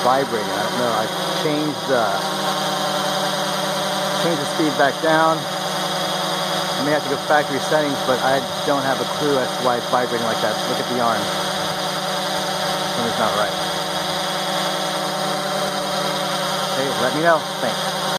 vibrating. I don't know. I changed the speed back down. I may have to go factory settings, but I don't have a clue as to why it's vibrating like that. Look at the arm. Something's not right. Okay, let me know. Thanks.